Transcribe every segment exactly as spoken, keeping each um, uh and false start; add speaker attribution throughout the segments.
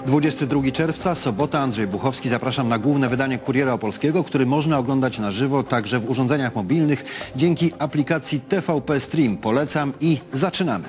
Speaker 1: dwudziestego drugiego czerwca, sobota, Andrzej Buchowski. Zapraszam na główne wydanie Kuriera Opolskiego, który można oglądać na żywo także w urządzeniach mobilnych dzięki aplikacji T V P Stream. Polecam i zaczynamy.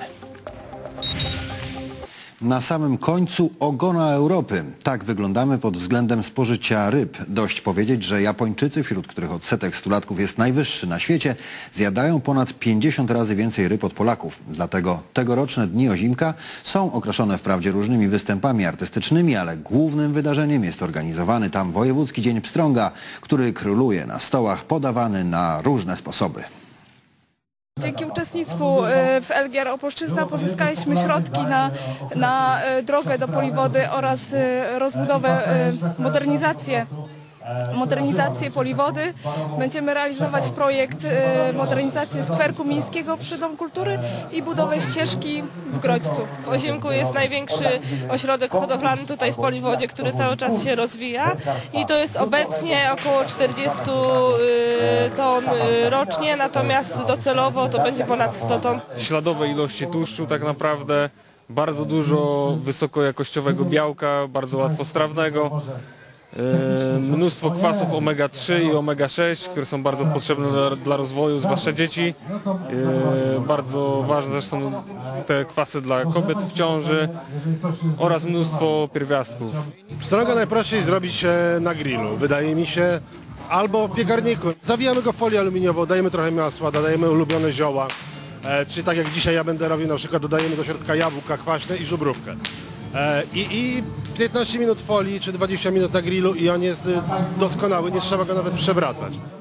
Speaker 1: Na samym końcu ogona Europy. Tak wyglądamy pod względem spożycia ryb. Dość powiedzieć, że Japończycy, wśród których odsetek stulatków jest najwyższy na świecie, zjadają ponad pięćdziesiąt razy więcej ryb od Polaków. Dlatego tegoroczne Dni Ozimka są okraszone wprawdzie różnymi występami artystycznymi, ale głównym wydarzeniem jest organizowany tam Wojewódzki Dzień Pstrąga, który króluje na stołach podawany na różne sposoby.
Speaker 2: Dzięki uczestnictwu w L G R Opolszczyzna pozyskaliśmy środki na, na drogę do Poliwody oraz rozbudowę, modernizację, modernizację Poliwody. Będziemy realizować projekt modernizacji skwerku miejskiego przy Domu Kultury i budowę ścieżki w Grodźcu.
Speaker 3: W Ozimku jest największy ośrodek hodowlany tutaj w Poliwodzie, który cały czas się rozwija i to jest obecnie około czterdzieści ton rocznie, natomiast docelowo to będzie ponad sto ton.
Speaker 4: Śladowe ilości tłuszczu tak naprawdę, bardzo dużo wysokojakościowego białka, bardzo łatwostrawnego. Mnóstwo kwasów omega trzy i omega sześć, które są bardzo potrzebne dla, dla rozwoju, zwłaszcza dzieci. Bardzo ważne też są te kwasy dla kobiet w ciąży oraz mnóstwo pierwiastków.
Speaker 5: Pstrąga najprościej zrobić na grillu, wydaje mi się, albo w piekarniku. Zawijamy go w folię aluminiową, dajemy trochę masła, dodajemy ulubione zioła, czy tak jak dzisiaj ja będę robił, na przykład dodajemy do środka jabłka kwaśne i żubrówkę. I, I piętnaście minut folii czy dwadzieścia minut na grillu i on jest doskonały, nie trzeba go nawet przewracać.